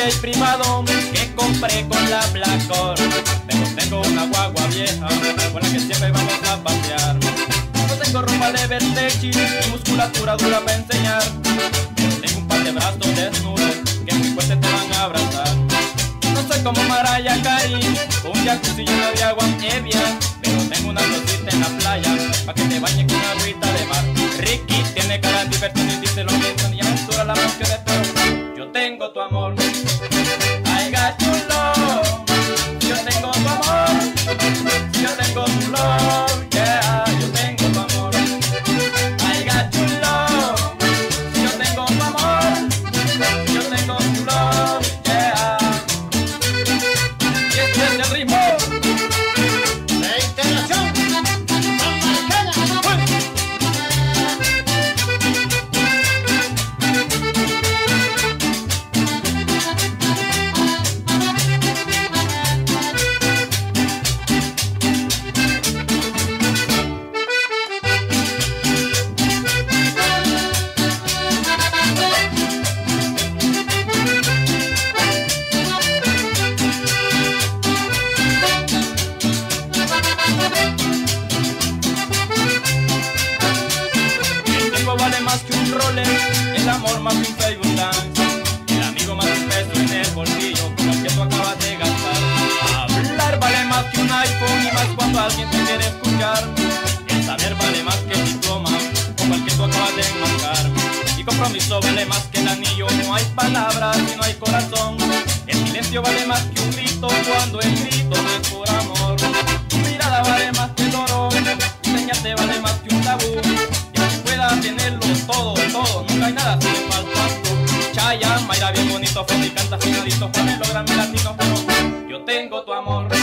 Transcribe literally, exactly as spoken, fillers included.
jet privado que compré con la Blackcore. Pero tengo una guagua vieja con la que siempre vamos a pasear. No tengo ropa de Versace ni musculatura dura para enseñar. Pero tengo un par de brazos desnudos que muy fuerte te van a abrazar. No soy como Mariah Carey, con un jacuzzi lleno de agua Evian, pero tengo una rosita en la playa pa' que te bañes con agüita de mar. Ricky tiene cara de diversión y dice lo mismo y aventura la más que de todo. Yo tengo tu amor, I got your love. Yo tengo tu amor, yo tengo tu love, yeah. Yo tengo tu amor, I got your love. Yo tengo tu amor, yo tengo tu love, yeah. Y este es el ritmo. Vale más que un Rolex, el amor más que un Facebook Dance, el amigo más que un peso en el bolsillo como el que tú acabas de gastar. Hablar vale más que un iPhone y más cuando alguien te quiere escuchar. El saber vale más que el diploma como el que tú acabas de enmarcar. Y compromiso vale más que el anillo, no hay palabras y no hay corazón. El silencio vale más que un grito cuando el grito no es por amor. Tu mirada vale más que el oro, enseñarte vale más que un tabú. Tenerlo todo, todo, nunca hay nada si le falta tú. Chayanne, Mayra bien bonito, Freddy canta finalito, Juan los grandes latinos, pero yo tengo tu amor.